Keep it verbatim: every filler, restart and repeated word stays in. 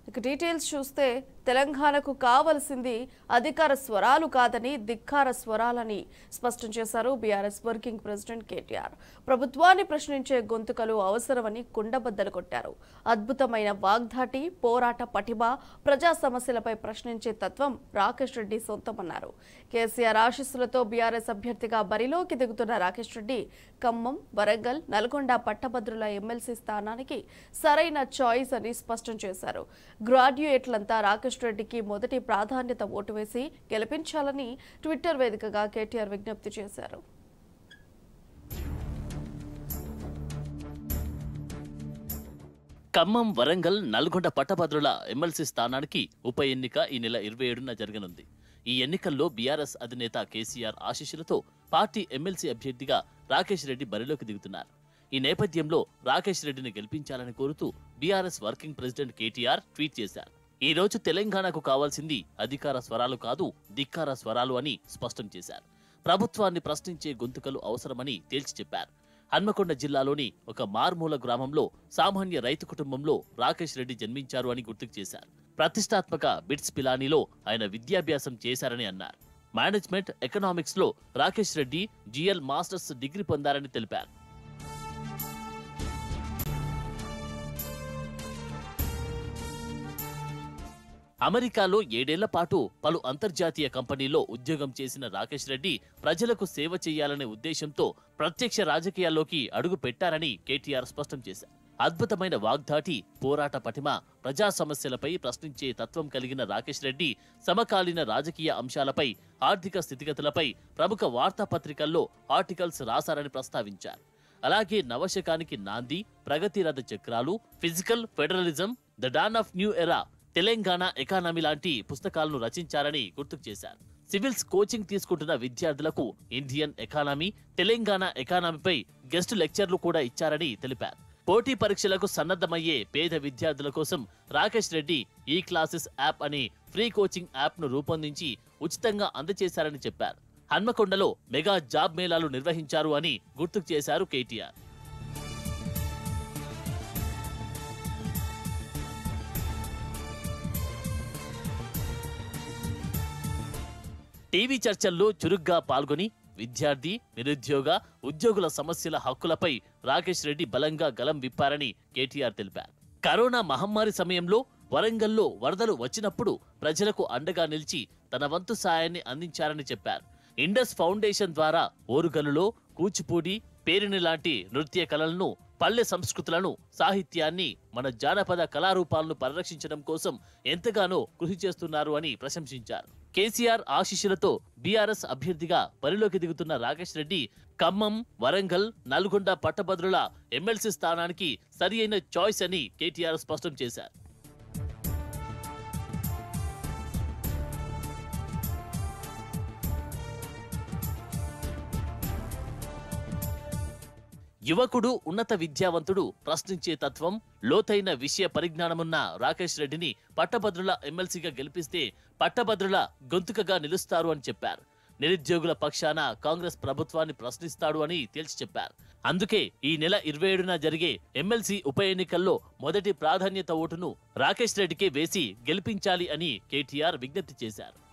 ఇక డీటెయిల్స్ చూస్తే తెలంగాణకు కావాల్సింది అధికార స్వరాలు కాదని ధిక్కార స్వరాలని స్పష్టం చేశారు బీఆర్ఎస్ వర్కింగ్ ప్రెసిడెంట్ కేటీఆర్. ప్రభుత్వాన్ని ప్రశ్నించే గొంతుకలు అవసరమని కుండబద్దలు కొట్టారు. అద్భుతమైన వాగ్ధాటి, పోరాట పటిమ, ప్రజా సమస్యలపై ప్రశ్నించే తత్వం రాకేష్ రెడ్డి సొంతమన్నారు. కేసీఆర్ ఆశీస్సులతో బీఆర్ఎస్ అభ్యర్థిగా బరిలోకి దిగుతున్న రాకేష్ రెడ్డి ఖమ్మం, వరంగల్, నల్గొండ పట్టభద్రుల ఎమ్మెల్సీ స్థానానికి సరైన చాయిస్ అని స్పష్టం చేశారు. గ్రాడ్యుయేట్లంతా రాకేష్ రెడ్డికి మొదటి ప్రాధాన్యత ఓటు వేసి గెలిపించాలని ట్విట్టర్ వేదికగా కేటీఆర్ విజ్ఞప్తి చేశారు. ఖమ్మం, వరంగల్, నల్గొండ పట్టభద్రుల ఎమ్మెల్సీ స్థానానికి ఉప ఎన్నిక ఈ నెల ఇరవై ఏడున జరగనుంది. ఈ ఎన్నికల్లో బీఆర్ఎస్ అధినేత కేసీఆర్ ఆశీస్సులతో పార్టీ ఎమ్మెల్సీ అభ్యర్థిగా రాకేష్ రెడ్డి బరిలోకి దిగుతున్నారు. ఈ నేపథ్యంలో రాకేష్ రెడ్డిని గెలిపించాలని కోరుతూ BRS working president KTR tweet చేశారు. ఈ రోజు తెలంగాణకు కావాల్సింది అధికార స్వరాలు కాదు, ధిక్కార స్వరాలు అని స్పష్టం చేశారు. ప్రభుత్వాన్ని ప్రశ్నించే గొంతుకలు అవసరమని తేల్చి చెప్పారు. హన్మకొండ జిల్లాలోని ఒక మార్మూల గ్రామంలో సామాన్య రైతు కుటుంబంలో రాకేష్ రెడ్డి జన్మించారు అని గుర్తుకు చేశారు. ప్రతిష్టాత్మక బిట్స్ పిలానీలో ఆయన విద్యాభ్యాసం చేశారని అన్నారు. మేనేజ్మెంట్ ఎకనామిక్స్ లో Rakesh Reddy GL masters degree పొందారని తెలిపారు. అమెరికాలో ఏడేళ్ల పాటు పలు అంతర్జాతీయ కంపెనీల్లో ఉద్యోగం చేసిన రాకేష్ రెడ్డి ప్రజలకు సేవ చేయాలనే ఉద్దేశంతో ప్రత్యక్ష రాజకీయాల్లోకి అడుగు పెట్టారని కేటీఆర్ స్పష్టం చేశారు. అద్భుతమైన వాగ్ధాటి, పోరాట పటిమ, ప్రజా సమస్యలపై ప్రశ్నించే తత్వం కలిగిన రాకేష్ రెడ్డి సమకాలీన రాజకీయ అంశాలపై, ఆర్థిక స్థితిగతులపై ప్రముఖ వార్తాపత్రికల్లో ఆర్టికల్స్ రాశారని ప్రస్తావించారు. అలాగే నవశకానికి నాంది, ప్రగతి రథ చక్రాలు, physical federalism, the dawn of new era, Telangana economy లాంటి పుస్తకాలను రచించారని గుర్తుకు చేశారు. సివిల్స్ కోచింగ్ తీసుకుంటున్న విద్యార్థులకు ఇండియన్ ఎకానమీ, తెలంగాణ ఎకానమీపై గెస్ట్ లెక్చర్లు కూడా ఇచ్చారని తెలిపారు. పోటీ పరీక్షలకు సన్నద్ధమయ్యే పేద విద్యార్థుల కోసం Rakesh Reddy E classes app అనే ఫ్రీ కోచింగ్ యాప్ ను రూపొందించి ఉచితంగా అందజేశారని చెప్పారు. హన్మకొండలో మెగా జాబ్ మేళాలు నిర్వహించారు అని గుర్తుకు చేశారు కేటీఆర్. టీవీ చర్చల్లో చురుగ్గా పాల్గొని విద్యార్థి, నిరుద్యోగ, ఉద్యోగుల సమస్యల హక్కులపై రాకేష్ రెడ్డి బలంగా గలం విప్పారని కేటీఆర్ తెలిపారు. కరోనా మహమ్మారి సమయంలో వరంగల్లో వరదలు వచ్చినప్పుడు ప్రజలకు అండగా నిలిచి తన వంతు సాయాన్ని అందించారని చెప్పారు. ఇండస్ ఫౌండేషన్ ద్వారా ఓరుగల్లులో కూచిపూడి, పేరిణి లాంటి నృత్య కళలను, పల్లె సంస్కృతులను, సాహిత్యాన్ని, మన జానపద కళారూపాలను పరిరక్షించడం కోసం ఎంతగానో కృషి చేస్తున్నారు అని ప్రశంసించారు. కేసీఆర్ ఆశీస్సులతో బీఆర్ఎస్ అభ్యర్థిగా బరిలోకి దిగుతున్న రాకేష్ రెడ్డి ఖమ్మం, వరంగల్, నల్గొండ పట్టభద్రుల ఎమ్మెల్సీ స్థానానికి సరి అయిన చాయిస్ అని కేటీఆర్ స్పష్టం చేశారు. యువకుడు, ఉన్నత విద్యావంతుడు, ప్రశ్నించే తత్వం, లోతైన విషయ పరిజ్ఞానమున్న రాకేష్ రెడ్డిని పట్టభద్రుల ఎమ్మెల్సీగా గెలిపిస్తే పట్టభద్రుల గొంతుకగా నిలుస్తారు అని చెప్పారు. నిరుద్యోగుల పక్షాన కాంగ్రెస్ ప్రభుత్వాన్ని ప్రశ్నిస్తాడు అని తేల్చి చెప్పారు. అందుకే ఈ నెల ఇరవై ఏడున జరిగే ఎమ్మెల్సీ ఉప ఎన్నికల్లో మొదటి ప్రాధాన్యత ఓటును రాకేష్ రెడ్డికే వేసి గెలిపించాలి అని కేటీఆర్ విజ్ఞప్తి చేశారు.